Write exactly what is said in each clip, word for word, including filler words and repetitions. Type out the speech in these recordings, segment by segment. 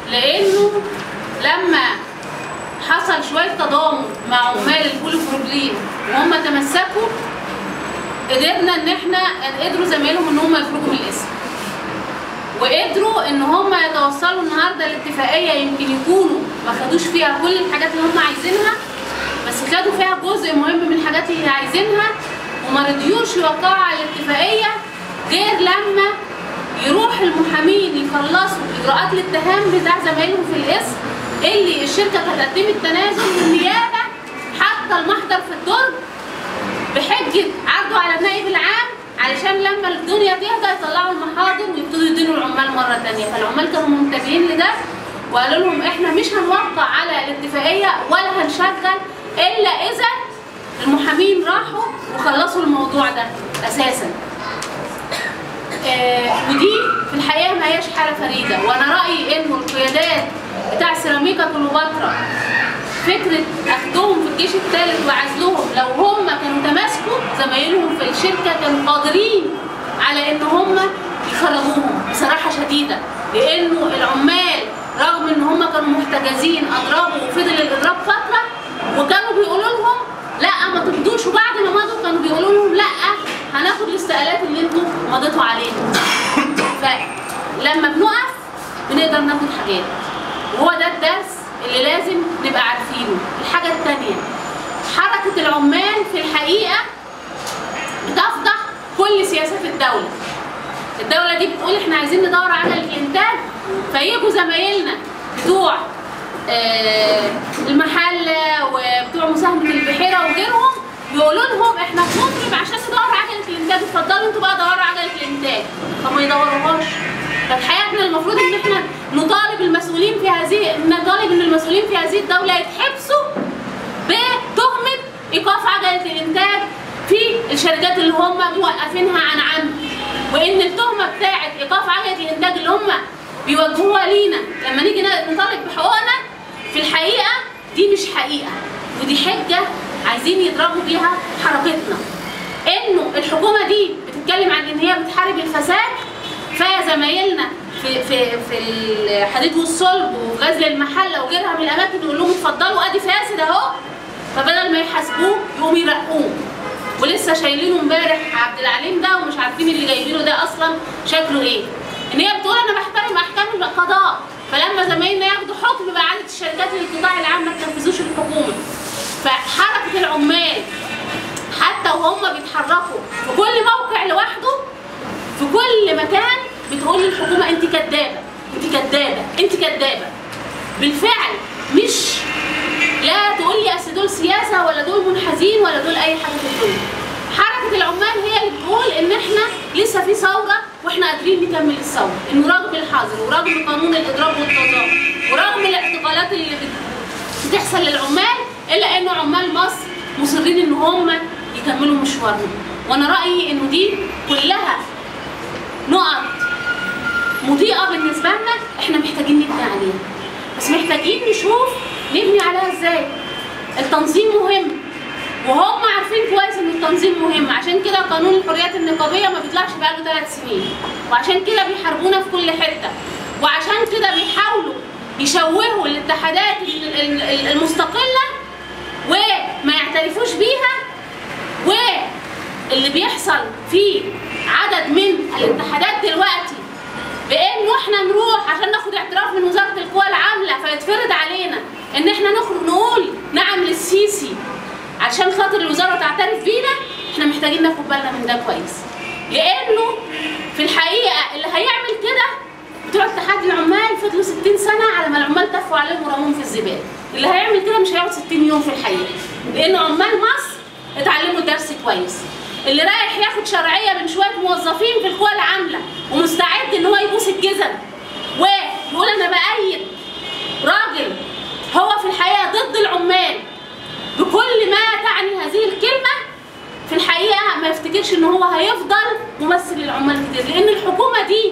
لانه لما حصل شويه تضامن مع عمال البوليبروبلين وهم تمسكوا، قدرنا ان احنا قدروا زمايلهم ان هم يخرجوا من الاسم، وقدروا ان هم يتوصلوا النهارده لاتفاقيه يمكن يكونوا ما خدوش فيها كل الحاجات اللي هم عايزينها، بس خدوا فيها جزء مهم من الحاجات اللي عايزينها، وما رضيوش يوقعوا على الاتفاقيه غير لما يروح المحامين يخلصوا اجراءات الاتهام بتاع زمايلهم في الاسم اللي الشركه كانت قدمت تنازل والنيابه حتى المحضر في الدرج بحجه عرضه على النائب العام علشان لما الدنيا تهدى يطلعوا المحاضر ويبتدوا يدينوا العمال مره ثانيه. فالعمال كانوا منتبهين لده وقالوا لهم احنا مش هنوقع على الاتفاقيه ولا هنشغل الا اذا المحامين راحوا وخلصوا الموضوع ده اساسا. آه ودي في الحقيقه ما هياش حاله فريده، وانا رايي انه القيادات بتاع سيراميكا كليوباترا فكره اخدهم في الجيش الثالث وعزلهم، لو هم كانوا تماسكوا زمايلهم في الشركه كانوا قادرين على ان هم يخرجوهم بصراحه شديده، لانه العمال رغم ان هم كانوا محتجزين اضربوا وفضل الاضراب فتره وكانوا بيقولوا لهم لا ما تمضوش، وبعد ما مضوا كانوا بيقولوا لهم لا هناخد الاستقالات اللي انتوا مضيتوا عليها. فلما بنقف بنقدر ناخد حاجات، وهو ده الدرس اللي لازم نبقى عارفينه. الحاجه الثانيه، حركه العمال في الحقيقه بتفضح كل سياسات الدوله. الدوله دي بتقول احنا عايزين ندور على الانتاج، فيجوا زمايلنا بتوع آه المحله وبتوع مساهمه البحيره وغيرهم يقولوا لهم احنا بنطلب عشان ندور عجله الانتاج، اتفضلوا انتوا بقى دوروا عجله الانتاج، طب ما يدوروهاش. فالحقيقه احنا المفروض ان احنا نطالب المسؤولين في هذه نطالب ان المسؤولين في هذه الدوله يتحبسوا بتهمه ايقاف عجله الانتاج في الشركات اللي هم موقفينها عن عمد، وان التهمه بتاعه ايقاف عجله الانتاج اللي هم بيوجهوها لينا لما نيجي نطالب بحقوقنا في الحقيقه دي مش حقيقه، ودي حجه عايزين يضربوا بيها حركتنا. انه الحكومه دي بتتكلم عن ان هي بتحارب الفساد، فزمايلنا في في في الحديد والصلب وغزل المحله وغيرها من الاماكن يقول لهم اتفضلوا ادي فاسد اهو، فبدل ما يحاسبوه يقوموا يرقوه. ولسه شايلينه امبارح عبد العليم ده ومش عارفين اللي جايبينه ده اصلا شكله ايه. ان هي بتقول انا بحترم احكام القضاء، فلما زمايلنا ياخدوا حكم باعاده الشركات للقطاع العام ما تنفذوش الحكومه. فحركه العمال حتى وهم بيتحركوا في كل موقع لوحده في كل مكان بتقول للحكومه انت كدابه انت كدابه انت كدابه. بالفعل مش لا تقول لي اصل دول سياسه ولا دول منحازين ولا دول اي حاجه في الدنيا. حركه العمال هي اللي بتقول ان احنا لسه في ثوره واحنا قادرين نكمل الثوره، انه رغم الحظر ورغم قانون الاضراب والتظاهر ورغم الاعتقالات اللي بتحصل للعمال الا انه عمال مصر مصرين ان هم يكملوا مشوارهم. وانا رايي انه دي كلها نقط مضيئه بالنسبه لنا احنا محتاجين نبني عليها، بس محتاجين نشوف نبني عليها ازاي. التنظيم مهم وهم عارفين كويس ان التنظيم مهم، عشان كده قانون الحريات النقابيه ما بيطلعش بقاله ثلاث سنين، وعشان كده بيحاربونا في كل حته، وعشان كده بيحاولوا يشوهوا الاتحادات المستقله وما يعترفوش بيها. واللي بيحصل في عدد من الاتحادات دلوقتي بانه احنا نروح عشان ناخد اعتراف من وزاره القوى العامله فيتفرض علينا ان احنا نخرج نقول نعم للسيسي عشان خاطر الوزاره تعترف بينا. احنا محتاجين ناخد بالنا من ده كويس، لانه في الحقيقه اللي هيعمل كده بتوع اتحاد العمال فضلوا ستين سنه على ما العمال تفوا عليهم ورموهم في الزباله. اللي هيعمل كده مش هيقعد ستين يوم في الحقيقه، لان عمال مصر اتعلموا درس كويس. اللي رايح ياخد شرعيه من شويه موظفين في القوى العامله ومستعد ان هو يبوس الجزم ويقول انا بايد راجل هو في الحقيقه ضد العمال بكل ما تعني هذه الكلمه، في الحقيقه ما يفتكرش ان هو هيفضل ممثل للعمال كتير، لان الحكومه دي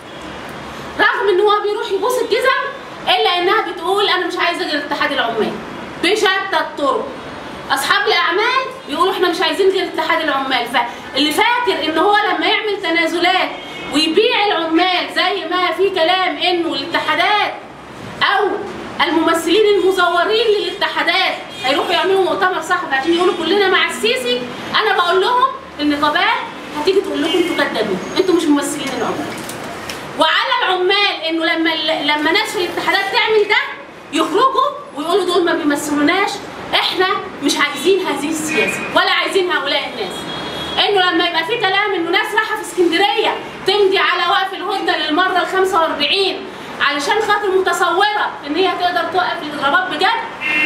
رغم ان هو بيروح يبوس الجزم الا انها بتقول انا مش عايزه غير اتحاد العمال بشتى الطرق. اصحاب الاعمال بيقولوا احنا مش عايزين غير اتحاد العمال. فاللي فاكر ان هو لما يعمل تنازلات ويبيع العمال زي ما في كلام انه الاتحادات او الممثلين المزورين للاتحادات هيروحوا يعملوا مؤتمر صحفي عشان يقولوا كلنا مع السيسي، انا بقول لهم النقابات هتيجي تقول لكم انتوا كدابين، انتوا مش ممثلين العمال. وعلى العمال انه لما لما ناس في الاتحادات تعمل ده يخرجوا ويقولوا دول ما بيمثلوناش، احنا مش عايزين هذه السياسه ولا عايزين هؤلاء الناس. انه لما يبقى في كلام انه ناس رايحه في اسكندريه تمضي على وقف الهدنه للمره ال خمسة وأربعين علشان خاطر متصوره ان هي تقدر توقف الاضرابات بجد،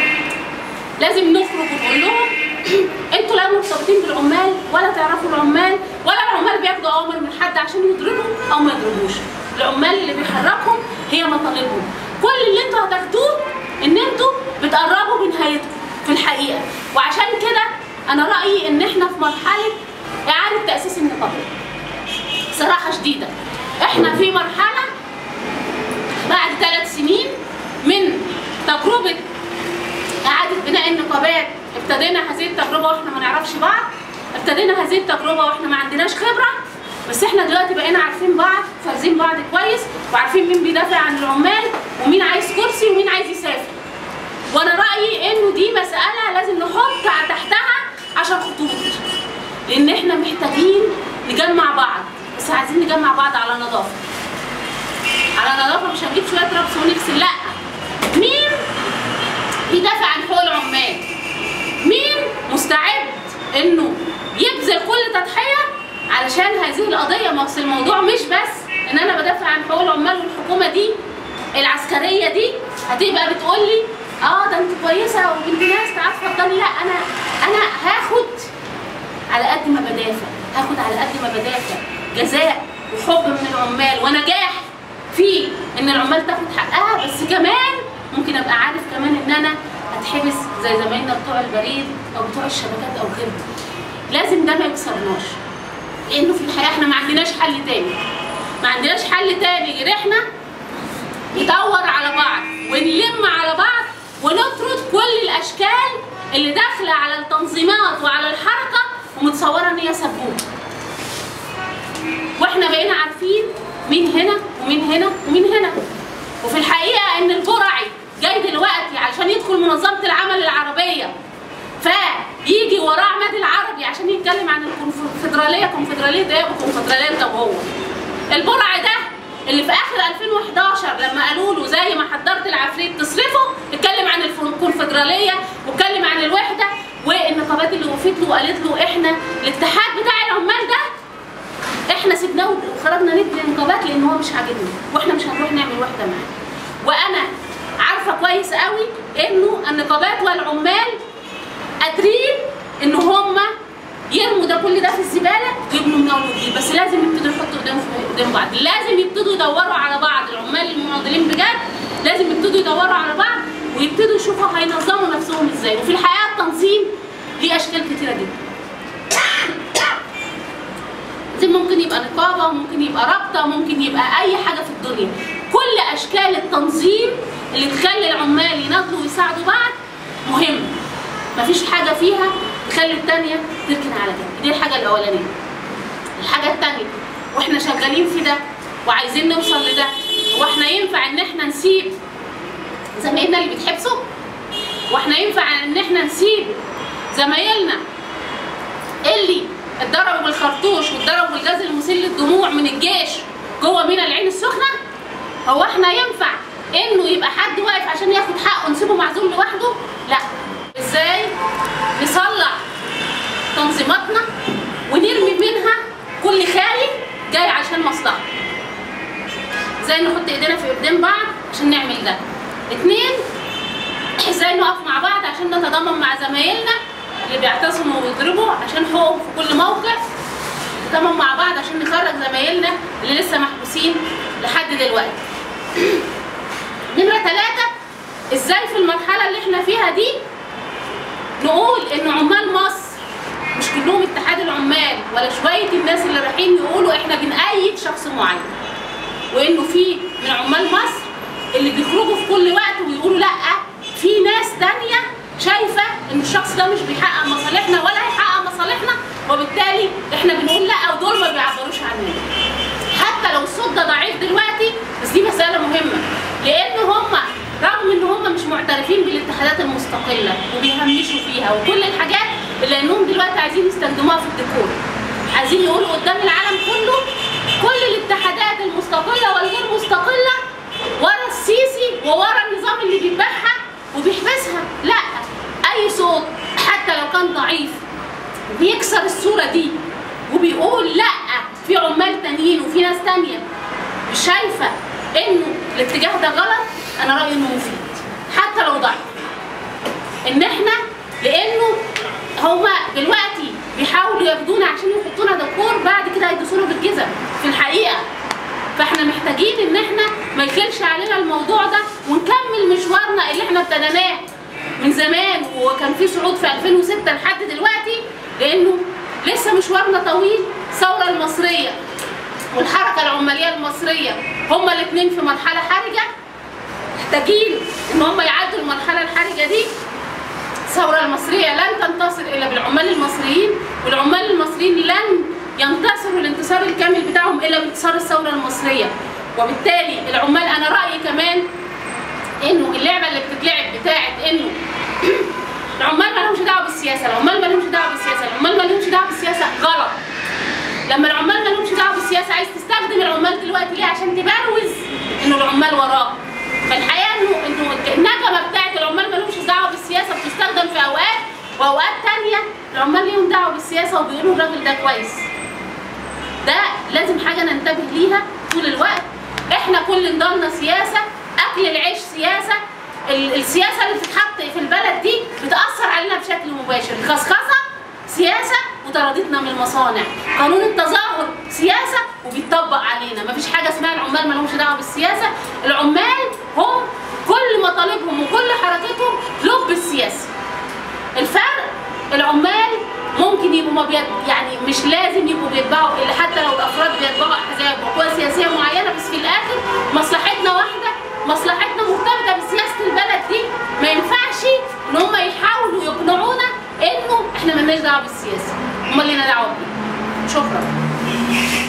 لازم نخرج ونقول لهم انتوا لا مرتبطين بالعمال ولا تعرفوا العمال ولا العمال بياخدوا اوامر من حد عشان يضربوا او ما يضربوش. العمال اللي بيحركهم هي مطالبهم. كل اللي انتوا هتاخدوه ان انتوا بتقربوا بنهايتكم في الحقيقه. وعشان كده انا رايي ان احنا في مرحله اعاده تاسيس النقابه. صراحه شديده احنا في مرحله بعد ثلاث سنين من تجربه اعاده بناء النقابات، ابتدينا هذه التجربه واحنا ما نعرفش بعض، ابتدينا هذه التجربه واحنا ما عندناش خبره، بس احنا دلوقتي بقينا عارفين بعض، فاهمين بعض كويس، وعارفين مين بيدافع عن العمال ومين عايز كرسي ومين عايز يسافر. وانا رايي انه دي مساله لازم نحط تحتها عشان خطوط، لان احنا محتاجين نجمع بعض، بس عايزين نجمع بعض على نظافه. على نظافه، مش هنجيب شويه رقص ونكسل، لا. مين بيدافع عن حقوق العمال؟ مين مستعد انه يبذل كل تضحيه علشان هذه القضيه؟ ما اصل الموضوع مش بس ان انا بدافع عن حقوق العمال والحكومه دي العسكريه دي هتبقى بتقول لي اه ده انت كويسه وبنت ناس تعالي اتفضلي، لا. انا انا هاخد على قد ما بدافع، هاخد على قد ما بدافع جزاء وحب من العمال ونجاح في ان العمال تاخد حقها، بس كمان ممكن ابقى عارف كمان ان انا هتحبس زي زمايلنا بتوع البريد او بتوع الشبكات او غيرهم. لازم ده ما يكسرناش، لانه في الحياه احنا ما عندناش حل تاني. ما عندناش حل تاني غير احنا ندور على بعض ونلم على بعض ونطرد كل الاشكال اللي داخله على التنظيمات وعلى الحركه ومتصوره ان هي سبوبه. واحنا بقينا عارفين مين هنا ومين هنا ومين هنا. وفي الحقيقه ان البرعي جاي دلوقتي علشان يدخل منظمه العمل العربيه، فيجي وراه عماد العربي عشان يتكلم عن الكونفدراليه. كونفدراليه ايه وكونفدراليه طب هو البرعي ده اللي في اخر ألفين وحداشر لما قالوا له زي ما حضرت العفريت تصرفه، اتكلم عن الكونفدراليه واتكلم عن الوحده والنقابات اللي وقفت له وقالت له احنا الاتحاد بتاع العمال ده احنا سيبناه وخرجنا ندي النقابات لان هو مش عاجبنا واحنا مش هنروح نعمل وحده معاه. وانا عارفه كويس قوي انه النقابات والعمال قادرين ان هم يرموا ده كل ده في الزباله ويبنوا من اول وجديد، بس لازم يبتدوا يحطوا قدام قدام بعض، لازم يبتدوا يدوروا على بعض. العمال المناضلين بجد لازم يبتدوا يدوروا على بعض ويبتدوا يشوفوا هينظموا نفسهم ازاي. وفي الحقيقه التنظيم ليه اشكال كتيره جدا. زي ممكن يبقى نقابه، وممكن يبقى رابطه، وممكن يبقى اي حاجه في الدنيا. كل اشكال التنظيم اللي تخلي العمال يناضلوا ويساعدوا بعض مهم. مفيش حاجه فيها تخلي الثانيه تركن على جنب. دي الحاجه الاولانيه. الحاجه الثانيه واحنا شغالين في ده وعايزين نوصل لده، هو احنا ينفع ان احنا نسيب زمايلنا اللي بيتحبسوا؟ واحنا ينفع ان احنا نسيب زمايلنا اللي اتضربوا بالخرطوش واتضربوا بالغاز المسيل للدموع من الجيش جوه مينا العين السخنه؟ هو احنا ينفع انه يبقى حد واقف عشان ياخد حقه نسيبه معزول لوحده؟ لا. ازاي نصلح تنظيماتنا ونرمي منها كل خاين جاي عشان مصلحه؟ ازاي نحط ايدينا في ايدين بعض عشان نعمل ده؟ اتنين، ازاي نقف مع بعض عشان نتضامن مع زمايلنا اللي بيعتصموا ويضربوا عشان حقوقهم في كل موقع، نتضامن مع بعض عشان نخرج زمايلنا اللي لسه محبوسين لحد دلوقتي. نمرة ثلاثة، ازاي في المرحلة اللي احنا فيها دي نقول ان عمال مصر مش كلهم اتحاد العمال ولا شوية الناس اللي رايحين يقولوا احنا بنأيد شخص معين، وانه في من عمال مصر اللي بيخرجوا في كل وقت ويقولوا لا، في ناس تانية شايفة ان الشخص ده مش بيحقق مصالحنا ولا هيحقق مصالحنا، وبالتالي احنا بنقول لا، ودول ما بيعبروش عننا. حتى لو الصوت ده ضعيف دلوقتي، بس دي مسألة مهمة، لان هم عايزين يستخدموها في الديكور، عايزين يقولوا قدام العالم كله كل الاتحادات المستقله والغير مستقله ورا السيسي وورا النظام اللي بيذبحها وبيحبسها. لا، اي صوت حتى لو كان ضعيف بيكسر الصوره دي وبيقول لا في عمال تانيين وفي ناس تانيه مش شايفه انه الاتجاه ده غلط، انا رايي انه مفيد حتى لو ضعيف. ان احنا لانه هما دلوقتي بيحاولوا ياخدونا عشان يحطونا دكور، بعد كده هيدوسونا بالجزم في الحقيقه. فاحنا محتاجين ان احنا ما يخلش علينا الموضوع ده ونكمل مشوارنا اللي احنا ابتديناه من زمان وكان في صعود في ألفين وستة لحد دلوقتي، لانه لسه مشوارنا طويل. الثوره المصريه والحركه العماليه المصريه هما الاثنين في مرحله حرجه، محتاجين ان هما يعدوا المرحله الحرجه دي. الثوره المصريه لن تنتصر الا بالعمال المصريين، والعمال المصريين لن ينتصروا الانتصار الكامل بتاعهم الا بانتصار الثوره المصريه. وبالتالي العمال انا رايي كمان انه اللعبه اللي بتتلعب بتاعت انه العمال ما لهمش دعوه بالسياسه، العمال ما لهمش دعوه بالسياسه، العمال ما لهمش دعوه بالسياسه غلط. لما العمال ما لهمش دعوه بالسياسه عايز تستخدم العمال دلوقتي ليه؟ عشان تبروز انه العمال وراك. فالحقيقه انه انه النغمه بتاعت العمال ما لهمش دعوه بالسياسه بتستخدم في اوقات، واوقات ثانيه العمال ليهم دعوه بالسياسه وبيقولوا الراجل ده كويس. ده لازم حاجه ننتبه ليها طول الوقت. احنا كل نضالنا سياسه، اكل العيش سياسه، السياسه اللي بتتحط في البلد دي بتاثر علينا بشكل مباشر. الخصخصه سياسه وطردتنا من المصانع، قانون التظاهر سياسه وبيطبق علينا. مفيش حاجه اسمها العمال ما لهمش دعوه بالسياسه، العمال هم كل مطالبهم وكل حركتهم لب السياسه. الفرق العمال ممكن يبقوا ما بيد... يعني مش لازم يبقوا بيتبعوا، اللي حتى لو الافراد بيتبعوا احزاب وقوى سياسيه معينه، بس في الاخر مصلحتنا واحده، مصلحتنا مرتبطه بسياسه البلد دي. ما ينفعش ان هم يحاولوا يقنعونا انه احنا مالناش دعوه بالسياسه، هم اللي لنا دعوه بيه. شكرا.